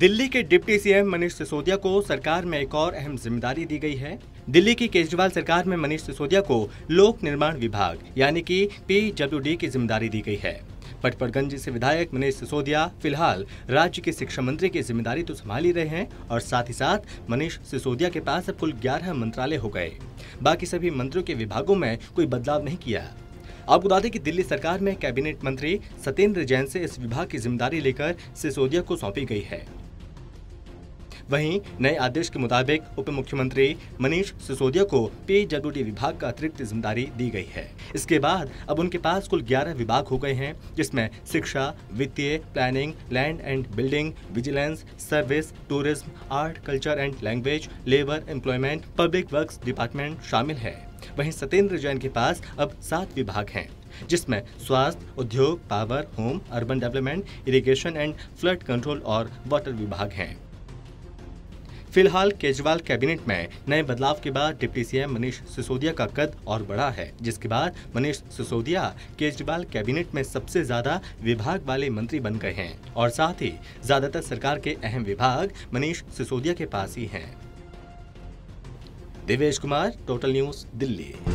दिल्ली के deputy CM Manish Sisodia को सरकार में एक और अहम जिम्मेदारी दी गई है। दिल्ली की केजरीवाल सरकार में मनीष सिसोदिया को लोक निर्माण विभाग यानी कि PWD की जिम्मेदारी दी गई है। पटपरगंज से विधायक मनीष सिसोदिया फिलहाल राज्य के शिक्षा मंत्री की जिम्मेदारी तो संभाल ही रहे हैं और साथ ही साथ मनीष सिसोदिया के पास अब कुल 11 मंत्रालय हो गए। बाकी सभी मंत्रियों के विभागों में कोई बदलाव नहीं किया। आपको बता दें कि दिल्ली सरकार में कैबिनेट मंत्री सत्येंद्र जैन से इस विभाग की जिम्मेदारी लेकर सिसोदिया को सौंपी गई है। वहीं नए आदेश के मुताबिक उप मुख्यमंत्री मनीष सिसोदिया को PWD विभाग का अतिरिक्त जिम्मेदारी दी गई है। इसके बाद अब उनके पास कुल 11 विभाग हो गए हैं, जिसमें शिक्षा, वित्तीय, planning, land and building, vigilance, service, tourism, art, culture and language, labour, employment, public works department शामिल है। वहीं सत्येंद्र जैन के पास अब 7 विभाग हैं, जिसमें स्वास्थ्य, उद्योग, power, home, urban development, irrigation and flood control और वाटर विभाग हैं। फिलहाल केजरीवाल कैबिनेट में नए बदलाव के बाद डिप्टी सीएम मनीष सिसोदिया का कद और बढ़ा है, जिसके बाद मनीष सिसोदिया केजरीवाल कैबिनेट में सबसे ज्यादा विभाग वाले मंत्री बन गए हैं और साथ ही ज्यादातर सरकार के अहम विभाग मनीष सिसोदिया के पास ही हैं। Devesh Kumar, total news, Delhi.